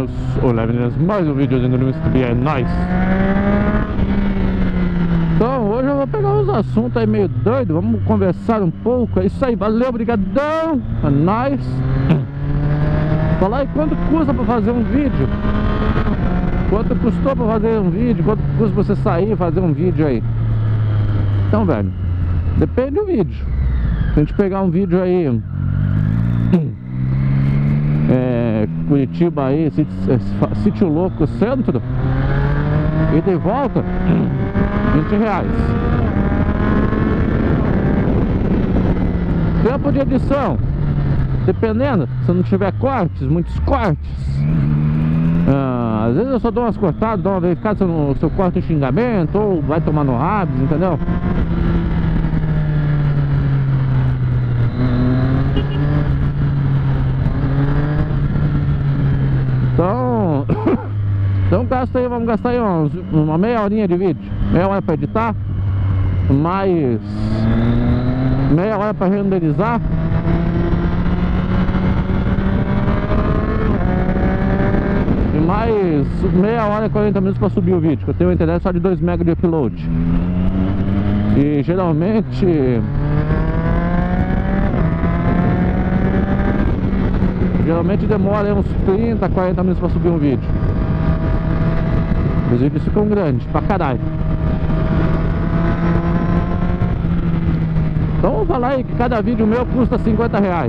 meninos, olá meninas, mais um vídeo do Mr. B, é nóis. Então hoje eu vou pegar uns assuntos aí meio doido, vamos conversar um pouco, é isso aí, valeu, brigadão, é nóis. Falar aí quanto custa pra fazer um vídeo, quanto custou pra fazer um vídeo, quanto custa você sair e fazer um vídeo aí. Então velho, depende do vídeo. Se a gente pegar um vídeo aí Curitiba aí, Sítio Louco Centro, e de volta, R$20. Tempo de edição, dependendo, se não tiver cortes, muitos cortes, às vezes eu só dou umas cortadas, dou uma verificada se eu corto em xingamento, ou vai tomar no rabis, entendeu? Então vamos gastar aí uma meia horinha de vídeo, meia hora para editar, mais meia hora para renderizar, e mais meia hora e 40 minutos para subir o vídeo, que eu tenho uma internet só de 2 MB de upload. E geralmente demora uns 30, 40 minutos para subir um vídeo. Os vídeos ficam grandes pra caralho. Então vamos falar aí que cada vídeo meu custa R$50,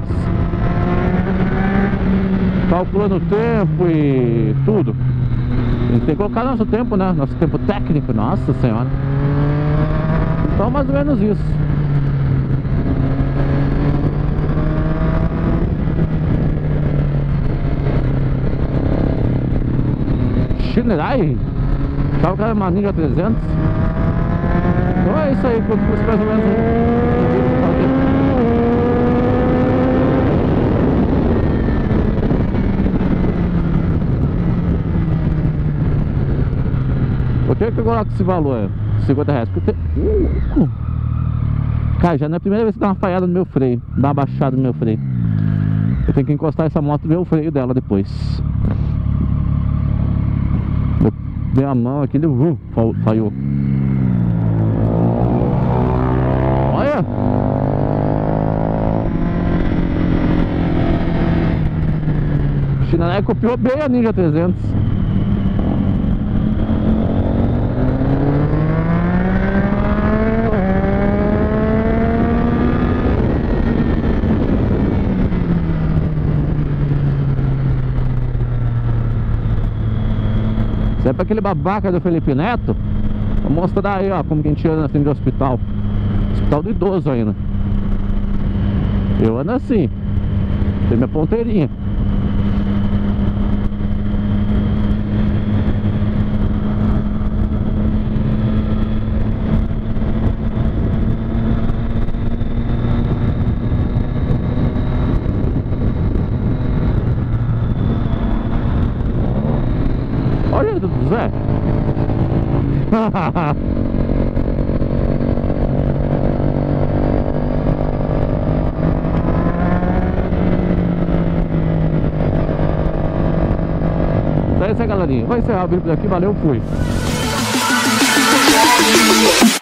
calculando o tempo e tudo. A gente tem que colocar nosso tempo, né? Nosso tempo técnico, nossa senhora. Então mais ou menos isso. Shinerai, tá o cara uma Ninja 300. Então é isso aí, quanto custa mais ou menos Por que eu coloco esse valor? R$50. Porque cara, já não é a primeira vez que dá uma falhada no meu freio, dá uma baixada no meu freio. Eu tenho que encostar essa moto e ver o freio dela depois. Dei a mão aqui, ele falhou. Olha! O Shinerai copiou bem a Ninja 300. É pra aquele babaca do Felipe Neto. Vou mostrar aí, ó, como que a gente anda na frente do hospital. Hospital do idoso ainda. Eu ando assim. Tem minha ponteirinha. Olha, Zé. Então é isso aí, galerinha. Vai encerrar o vídeo por aqui. Valeu, fui.